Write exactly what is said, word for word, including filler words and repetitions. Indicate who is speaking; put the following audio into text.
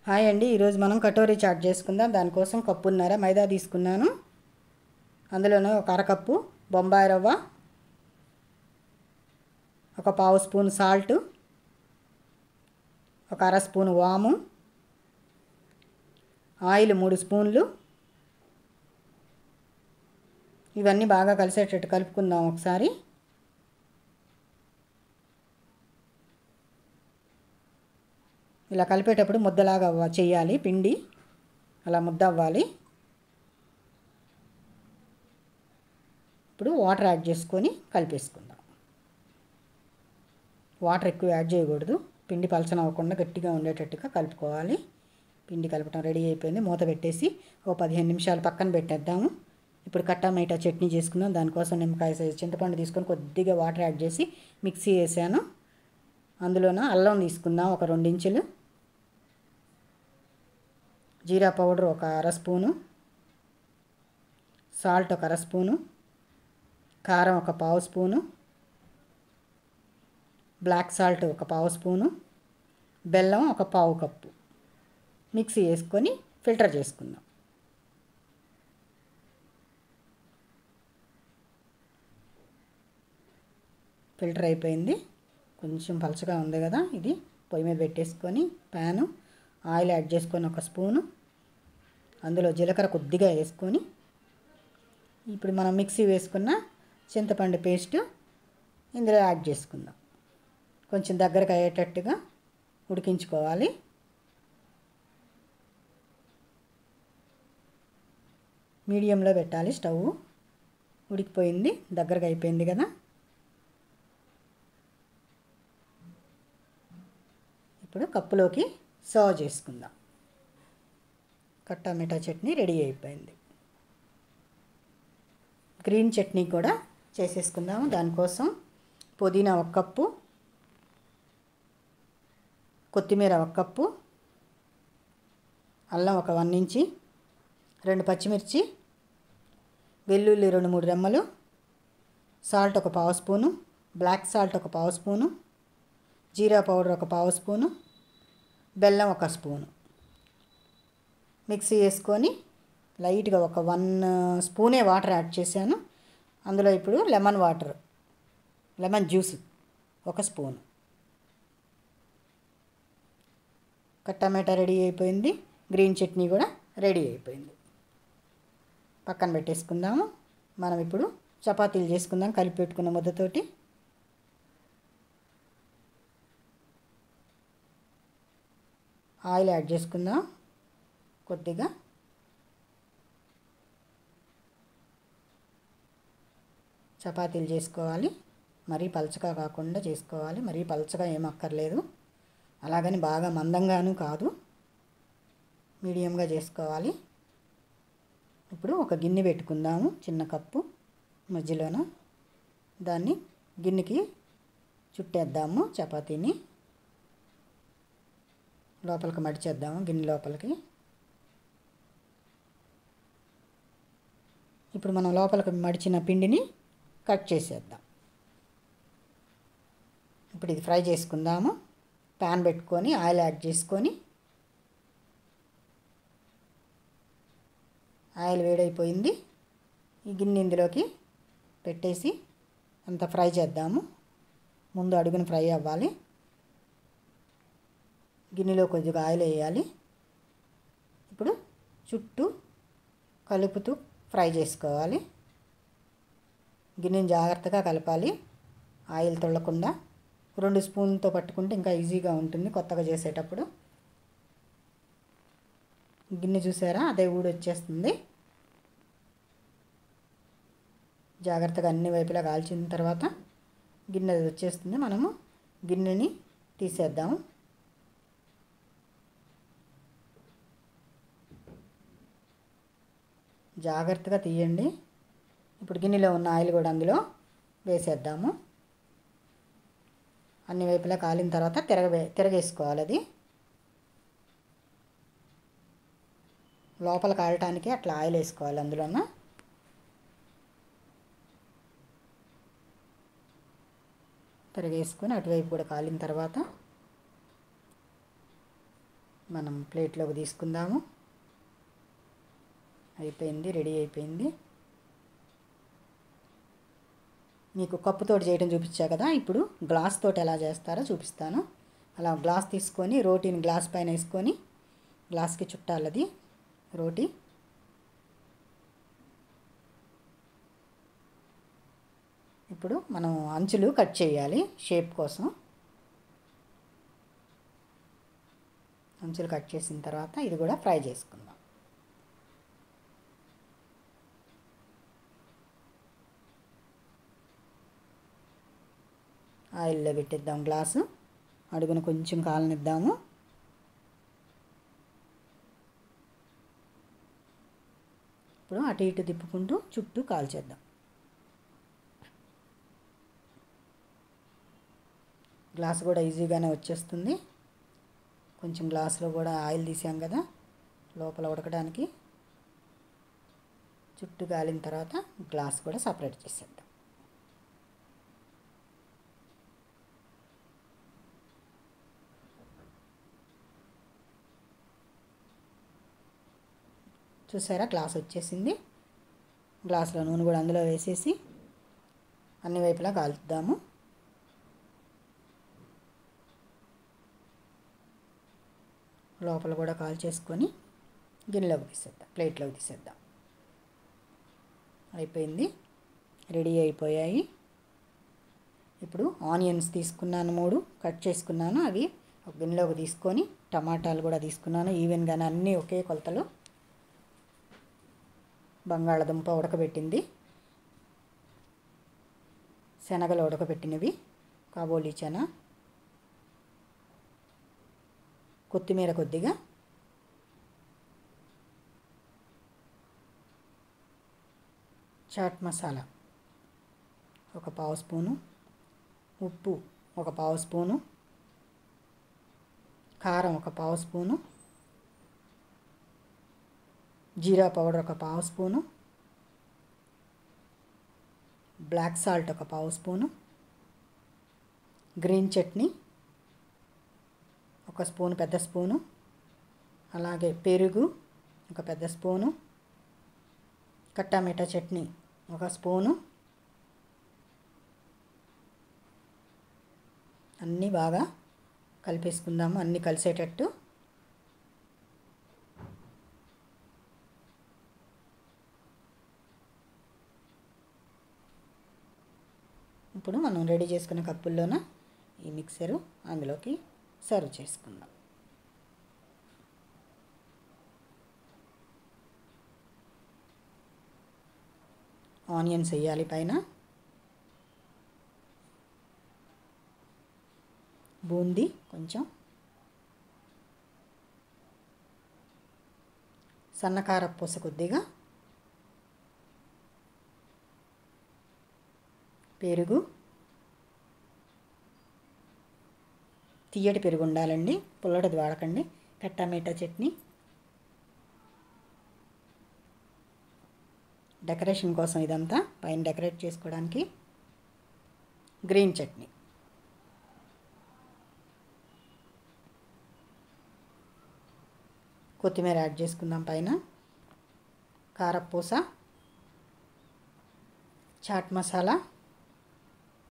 Speaker 1: Hi అండి, ఈరోజు మనం కటోరీ చాట్ చేసుకుందాం. దానికోసం కప్పున్నర మైదా తీసుకున్నాను. అందులోనే ఒక అరకప్పు బొంబాయి రవ్వ, ఒక పావు స్పూన్ సాల్ట్, ఒక అర స్పూన్ వాము, ఆయిల్ మూడు స్పూన్లు. ఇవన్నీ బాగా కలిసేటట్టు కలుపుకుందాం ఒకసారి. ఇలా కలిపేటప్పుడు ముద్దలాగా చేయాలి పిండి, అలా ముద్ద అవ్వాలి. ఇప్పుడు వాటర్ యాడ్ చేసుకొని కలిపేసుకుందాం. వాటర్ ఎక్కువ యాడ్ చేయకూడదు, పిండి పలచన అవ్వకుండా గట్టిగా ఉండేటట్టుగా కలుపుకోవాలి. పిండి కలపడం రెడీ అయిపోయింది. మూత పెట్టేసి ఓ పదిహేను నిమిషాలు పక్కన పెట్టేద్దాము. ఇప్పుడు కట్టా మైటా చట్నీ చేసుకుందాం. దానికోసం నిమ్మకాయ సైజు చింతపండు తీసుకొని కొద్దిగా వాటర్ యాడ్ చేసి మిక్సీ వేసాను. అందులోన అల్లం తీసుకుందాం ఒక రెండు ఇంచులు, జీరా పౌడర్ ఒక అర స్పూను, సాల్ట్ ఒక అర స్పూను, కారం ఒక పావు స్పూను, బ్లాక్ సాల్ట్ ఒక పావు స్పూను, బెల్లం ఒక పావు కప్పు. మిక్సీ వేసుకొని ఫిల్టర్ చేసుకుందాం. ఫిల్టర్ అయిపోయింది. కొంచెం పలచగా ఉంది కదా, ఇది పొయ్యి మీద పెట్టేసుకొని ప్యాను ఆయిల్ యాడ్ చేసుకొని ఒక స్పూను, అందులో జీలకర్ర కొద్దిగా వేసుకొని ఇప్పుడు మనం మిక్సీ వేసుకున్న చింతపండు పేస్ట్ ఇందులో యాడ్ చేసుకుందాం. కొంచెం దగ్గరకు అయ్యేటట్టుగా ఉడికించుకోవాలి. మీడియంలో పెట్టాలి స్టవ్. ఉడికిపోయింది, దగ్గరకు అయిపోయింది కదా. ఇప్పుడు కప్పులోకి సర్వ్ చేసుకుందాం. కట్టా మిఠా చట్నీ రెడీ అయిపోయింది. గ్రీన్ చట్నీ కూడా చేసేసుకుందాము. దానికోసం పుదీనా ఒక కప్పు, కొత్తిమీర ఒక కప్పు, అల్లం ఒక వన్ ఇంచి, రెండు పచ్చిమిర్చి, వెల్లుల్లి రెండు మూడు రెమ్మలు, సాల్ట్ ఒక పావు స్పూను, బ్లాక్ సాల్ట్ ఒక పావు స్పూను, జీరా పౌడర్ ఒక పావు స్పూను, బెల్లం ఒక స్పూను. మిక్సీ వేసుకొని లైట్గా ఒక వన్ స్పూనే వాటర్ యాడ్ చేశాను. అందులో ఇప్పుడు లెమన్ వాటర్, లెమన్ జ్యూస్ ఒక స్పూను. టమాటా రెడీ అయిపోయింది. గ్రీన్ చట్నీ కూడా రెడీ అయిపోయింది. పక్కన పెట్టేసుకుందాము. మనం ఇప్పుడు చపాతీలు చేసుకుందాం కలిపి పెట్టుకున్న ముద్దతోటి. ఆయిల్ యాడ్ చేసుకుందాం కొద్దిగా. చపాతీలు చేసుకోవాలి. మరీ పలచగా కాకుండా చేసుకోవాలి, మరీ పలచగా ఏం అక్కర్లేదు, అలాగని బాగా మందంగాను కాదు, మీడియంగా చేసుకోవాలి. ఇప్పుడు ఒక గిన్నె పెట్టుకుందాము, చిన్న కప్పు మధ్యలోన. దాన్ని గిన్నెకి చుట్టేద్దాము. చపాతీని లోపలికి మడిచేద్దాము, గిన్నె లోపలికి. ఇప్పుడు మనం లోపలికి మడిచిన పిండిని కట్ చేసేద్దాం. ఇప్పుడు ఇది ఫ్రై చేసుకుందాము. ప్యాన్ పెట్టుకొని ఆయిల్ యాడ్ చేసుకొని, ఆయిల్ వేడైపోయింది. ఈ గిన్నె ఇందులోకి పెట్టేసి అంత ఫ్రై చేద్దాము. ముందు అడుగున ఫ్రై అవ్వాలి. గిన్నెలో కొద్దిగా ఆయిల్ వేయాలి. ఇప్పుడు చుట్టూ కలుపుతూ ఫ్రై చేసుకోవాలి. గిన్నెని జాగ్రత్తగా కలపాలి, ఆయిల్ తొల్లకుండా. రెండు స్పూన్లతో పట్టుకుంటే ఇంకా ఈజీగా ఉంటుంది కొత్తగా చేసేటప్పుడు. గిన్నె చూసారా, అదే ఊడి వచ్చేస్తుంది. జాగ్రత్తగా అన్ని వైపులా కాల్చిన తర్వాత గిన్నె వచ్చేస్తుంది. మనము గిన్నెని తీసేద్దాము. జాగ్రత్తగా తీయండి. ఇప్పుడు గిన్నెలో ఉన్న ఆయిల్ కూడా అందులో వేసేద్దాము. అన్ని వైపులా కాలిన తర్వాత తిరగవే తిరగేసుకోవాలి. అది లోపల కాలటానికి అట్లా ఆయిల్ వేసుకోవాలి. అందులోన తిరగేసుకొని అటువైపు కూడా కాలిన తర్వాత మనం ప్లేట్లోకి తీసుకుందాము. అయిపోయింది, రెడీ అయిపోయింది. మీకు కప్పుతోటి చేయడం చూపించా కదా, ఇప్పుడు గ్లాస్ తోటి ఎలా చేస్తారో చూపిస్తాను. అలా గ్లాస్ తీసుకొని రోటీని గ్లాస్ పైన వేసుకొని గ్లాస్కి చుట్టాలది రోటీ. ఇప్పుడు మనం అంచులు కట్ చేయాలి షేప్ కోసం. అంచులు కట్ చేసిన తర్వాత ఇది కూడా ఫ్రై చేసుకుందాం. ఆయిల్లో పెట్టిద్దాం గ్లాసు, అడుగున కొంచెం కాలనిద్దాము. ఇప్పుడు అటు ఇటు తిప్పుకుంటూ చుట్టూ కాల్చేద్దాం. గ్లాస్ కూడా ఈజీగానే వచ్చేస్తుంది. కొంచెం గ్లాసులో కూడా ఆయిల్ తీసాం కదా లోపల ఉడకడానికి. చుట్టూ కాలిన తర్వాత గ్లాస్ కూడా సపరేట్ చేసేద్దాం. చూసారా, గ్లాస్ వచ్చేసింది. గ్లాసులో నూనె కూడా అందులో వేసేసి అన్ని వైపులా కాలుద్దాము. లోపల కూడా కాల్ చేసుకొని గిన్నెలోకి తీసేద్దాం, ప్లేట్లోకి తీసేద్దాం. అయిపోయింది, రెడీ అయిపోయాయి. ఇప్పుడు ఆనియన్స్ తీసుకున్నాను, మూడు కట్ చేసుకున్నాను. అవి ఒక గిన్నెలోకి తీసుకొని టమాటాలు కూడా తీసుకున్నాను ఈవెన్గానే, అన్నీ ఒకే కొలతలో. బంగాళదుంప ఉడకబెట్టింది, శనగలు ఉడకబెట్టినవి, కాబోలి చనా, కొత్తిమీర కొద్దిగా, చాట్ మసాలా ఒక పావు స్పూను, ఉప్పు ఒక పావు స్పూను, కారం ఒక పావు స్పూను, జీరా పౌడర్ ఒక పావు స్పూను, బ్లాక్ సాల్ట్ ఒక పావు స్పూను, గ్రీన్ చట్నీ ఒక స్పూను, పెద్ద స్పూను, అలాగే పెరుగు ఒక పెద్ద స్పూను, కట్టామిఠా చట్నీ ఒక స్పూను. అన్నీ బాగా కలిపేసుకుందాము, అన్నీ కలిసేటట్టు. ఇప్పుడు మనం రెడీ చేసుకున్న కప్పుల్లోన ఈ మిక్సరు అందులోకి సర్వ్ చేసుకుందాం. ఆనియన్స్ వేయాలి పైన, బూందీ కొంచెం, సన్నకారపూస కొద్దిగా, పెరుగు, తీయటి పెరుగు ఉండాలండి, పుల్లటిది వాడకండి, కట్టామిఠా చట్నీ, డెకరేషన్ కోసం ఇదంతా పైన డెకరేట్ చేసుకోవడానికి, గ్రీన్ చట్నీ. కొత్తిమీర యాడ్ చేసుకుందాం పైన, కారపూస, చాట్ మసాలా,